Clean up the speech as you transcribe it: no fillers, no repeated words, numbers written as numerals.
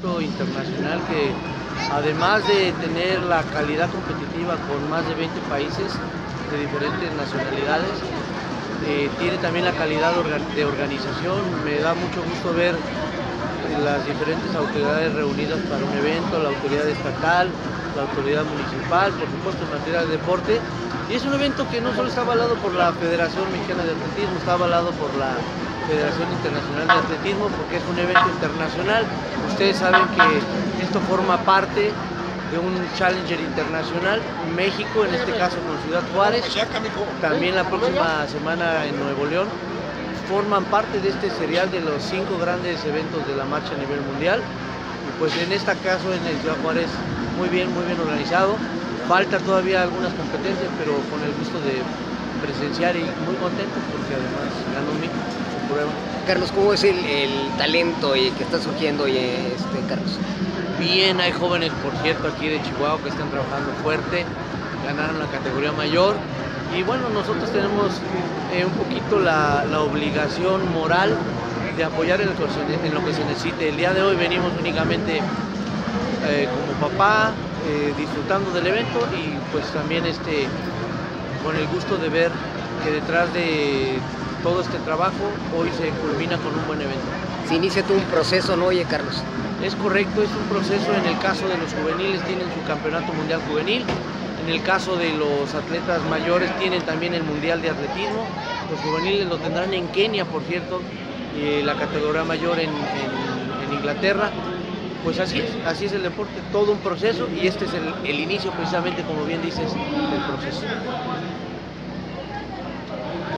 evento internacional que, además de tener la calidad competitiva con más de 20 países de diferentes nacionalidades, tiene también la calidad de organización. Me da mucho gusto ver las diferentes autoridades reunidas para un evento, la autoridad estatal, la autoridad municipal, por supuesto en materia de deporte. Y es un evento que no solo está avalado por la Federación Mexicana de Atletismo, está avalado por la Federación Internacional de Atletismo, porque es un evento internacional. Ustedes saben que esto forma parte de un Challenger internacional, México, en este caso con Ciudad Juárez, también la próxima semana en Nuevo León, forman parte de este serial de los 5 grandes eventos de la marcha a nivel mundial. Y pues en este caso en el Ciudad Juárez, muy bien organizado. Falta todavía algunas competencias, pero con el gusto de presenciar y muy contento porque además ganó su prueba. Carlos, ¿cómo es el talento que está surgiendo hoy, Carlos? Bien, hay jóvenes, por cierto, aquí de Chihuahua que están trabajando fuerte, ganaron la categoría mayor y bueno, nosotros tenemos un poquito la obligación moral de apoyar en lo que se necesite. El día de hoy venimos únicamente como papá, disfrutando del evento y pues también con el gusto de ver que detrás de todo este trabajo hoy se culmina con un buen evento. Se inicia todo un proceso, ¿no, Carlos? Es correcto, es un proceso. En el caso de los juveniles tienen su campeonato mundial juvenil, en el caso de los atletas mayores tienen también el mundial de atletismo, los juveniles lo tendrán en Kenia, por cierto, la categoría mayor en Inglaterra. Pues así es el deporte, todo un proceso y este es el inicio precisamente, como bien dices, del proceso.